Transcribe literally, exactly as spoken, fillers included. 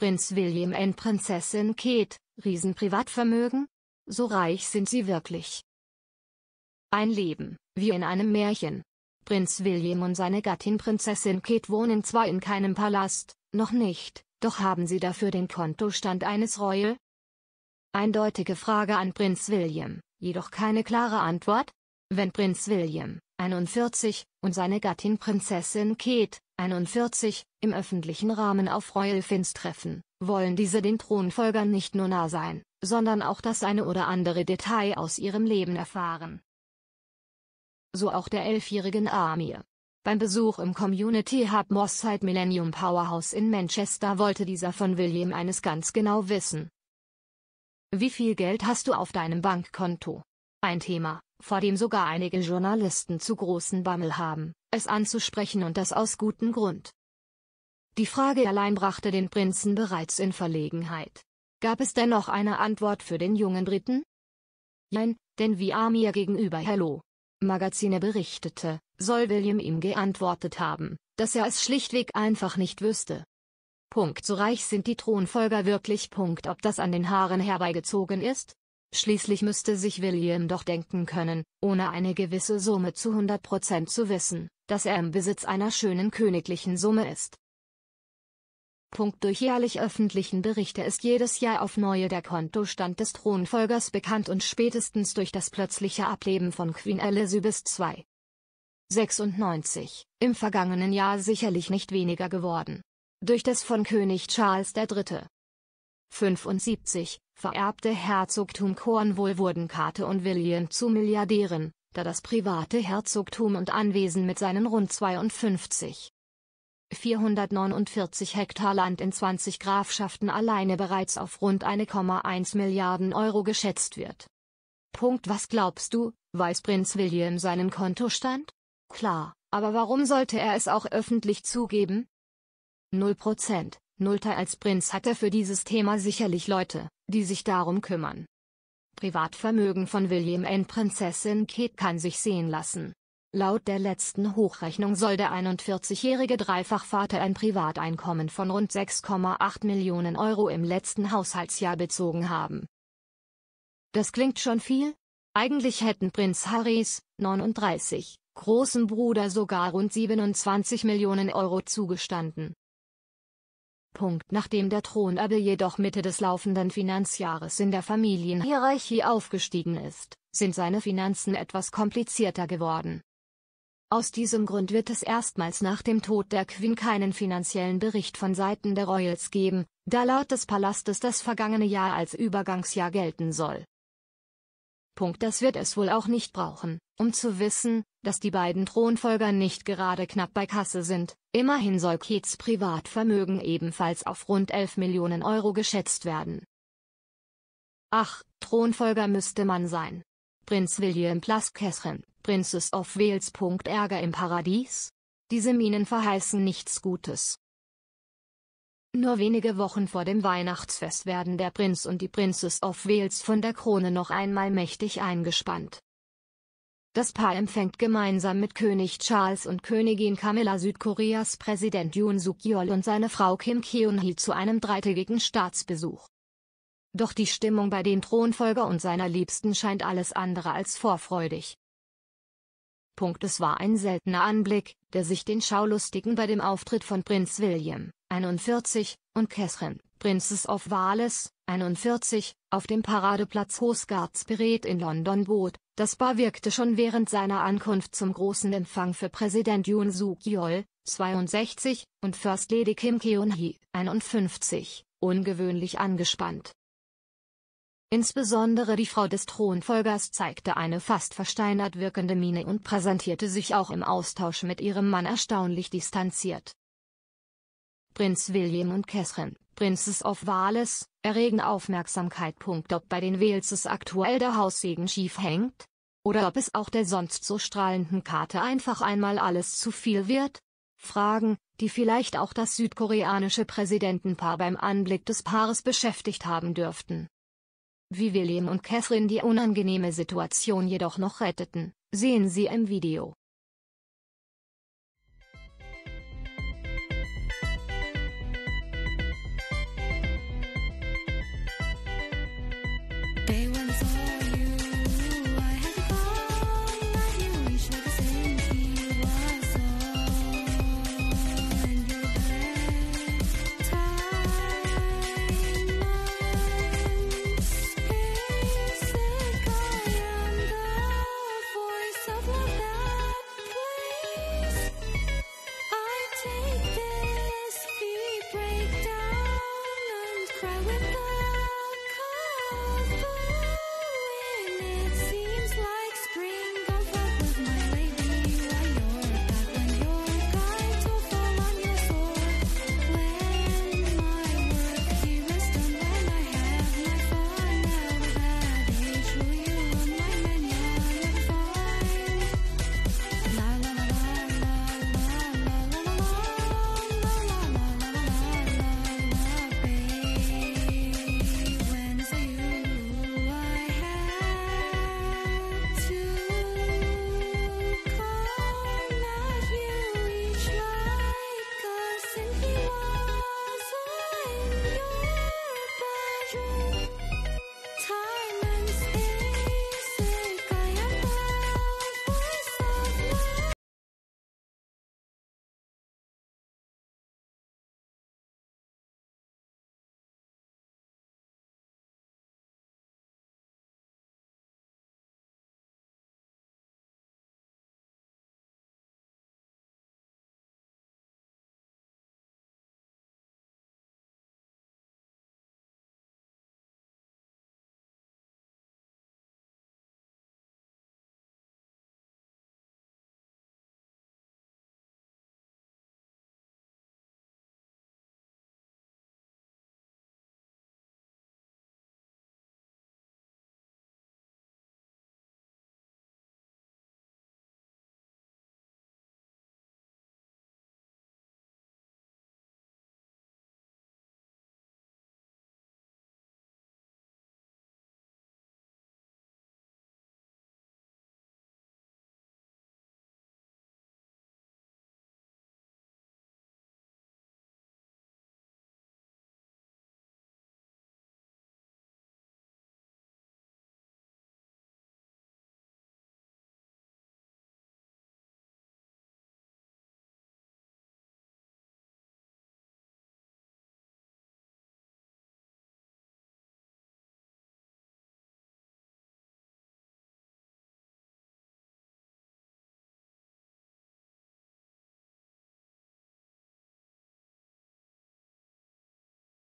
Prinz William und Prinzessin Kate, Riesenprivatvermögen? So reich sind sie wirklich. Ein Leben, wie in einem Märchen. Prinz William und seine Gattin Prinzessin Kate wohnen zwar in keinem Palast, noch nicht, doch haben sie dafür den Kontostand eines Royal? Eindeutige Frage an Prinz William, jedoch keine klare Antwort? Wenn Prinz William, einundvierzig, und seine Gattin Prinzessin Kate, einundvierzig, im öffentlichen Rahmen auf Royal Fins treffen, wollen diese den Thronfolgern nicht nur nah sein, sondern auch das eine oder andere Detail aus ihrem Leben erfahren. So auch der elfjährigen Amir. Beim Besuch im Community Hub Mosside Millennium Powerhouse in Manchester wollte dieser von William eines ganz genau wissen. Wie viel Geld hast du auf deinem Bankkonto? Ein Thema, vor dem sogar einige Journalisten zu großen Bammel haben, es anzusprechen, und das aus gutem Grund. Die Frage allein brachte den Prinzen bereits in Verlegenheit. Gab es dennoch eine Antwort für den jungen Briten? Nein, denn wie Amir gegenüber Hello Magazine berichtete, soll William ihm geantwortet haben, dass er es schlichtweg einfach nicht wüsste. Punkt. So reich sind die Thronfolger wirklich. Punkt. Ob das an den Haaren herbeigezogen ist? Schließlich müsste sich William doch denken können, ohne eine gewisse Summe zu hundert Prozent zu wissen, dass er im Besitz einer schönen königlichen Summe ist. Punkt. Durch jährlich öffentlichen Berichte ist jedes Jahr auf neue der Kontostand des Thronfolgers bekannt, und spätestens durch das plötzliche Ableben von Queen Elizabeth der Zweite. sechsundneunzig, im vergangenen Jahr sicherlich nicht weniger geworden. Durch das von König Charles der Dritte. fünfundsiebzig, vererbte Herzogtum Cornwall wurden Kate und William zu Milliardären, da das private Herzogtum und Anwesen mit seinen rund zweiundfünfzig Komma vierhundertneunundvierzig Hektar Land in zwanzig Grafschaften alleine bereits auf rund eine Komma eins Milliarden Euro geschätzt wird. Punkt. Was glaubst du, weiß Prinz William seinen Kontostand? Klar, aber warum sollte er es auch öffentlich zugeben? Null Prozent. Nullter. Als Prinz hat er für dieses Thema sicherlich Leute, die sich darum kümmern. Privatvermögen von William und Prinzessin Kate kann sich sehen lassen. Laut der letzten Hochrechnung soll der einundvierzigjährige Dreifachvater ein Privateinkommen von rund sechs Komma acht Millionen Euro im letzten Haushaltsjahr bezogen haben. Das klingt schon viel? Eigentlich hätten Prinz Harrys, neununddreißig, großem Bruder sogar rund siebenundzwanzig Millionen Euro zugestanden. Punkt. Nachdem der Thronerbe jedoch Mitte des laufenden Finanzjahres in der Familienhierarchie aufgestiegen ist, sind seine Finanzen etwas komplizierter geworden. Aus diesem Grund wird es erstmals nach dem Tod der Queen keinen finanziellen Bericht von Seiten der Royals geben, da laut des Palastes das vergangene Jahr als Übergangsjahr gelten soll. Punkt. Das wird es wohl auch nicht brauchen, um zu wissen, dass die beiden Thronfolger nicht gerade knapp bei Kasse sind. Immerhin soll Kates Privatvermögen ebenfalls auf rund elf Millionen Euro geschätzt werden. Ach, Thronfolger müsste man sein. Prinz William plus Catherine, Princess of Wales. Ärger im Paradies? Diese Minen verheißen nichts Gutes. Nur wenige Wochen vor dem Weihnachtsfest werden der Prinz und die Princess of Wales von der Krone noch einmal mächtig eingespannt. Das Paar empfängt gemeinsam mit König Charles und Königin Camilla Südkoreas Präsident Yoon Suk-yeol und seine Frau Kim Keun-hee zu einem dreitägigen Staatsbesuch. Doch die Stimmung bei dem Thronfolger und seiner Liebsten scheint alles andere als vorfreudig. Punkt. Es war ein seltener Anblick, der sich den Schaulustigen bei dem Auftritt von Prinz William, einundvierzig, und Catherine, Princess of Wales, einundvierzig, auf dem Paradeplatz Hostguards Parade in London bot. Das Paar wirkte schon während seiner Ankunft zum großen Empfang für Präsident Yoon Suk-yeol, zweiundsechzig, und First Lady Kim Keun-hee, einundfünfzig, ungewöhnlich angespannt. Insbesondere die Frau des Thronfolgers zeigte eine fast versteinert wirkende Miene und präsentierte sich auch im Austausch mit ihrem Mann erstaunlich distanziert. Prinz William und Catherine, Princess of Wales, erregen Aufmerksamkeit. Ob bei den Waleses aktuell der Haussegen schief hängt? Oder ob es auch der sonst so strahlenden Kate einfach einmal alles zu viel wird? Fragen, die vielleicht auch das südkoreanische Präsidentenpaar beim Anblick des Paares beschäftigt haben dürften. Wie William und Catherine die unangenehme Situation jedoch noch retteten, sehen Sie im Video.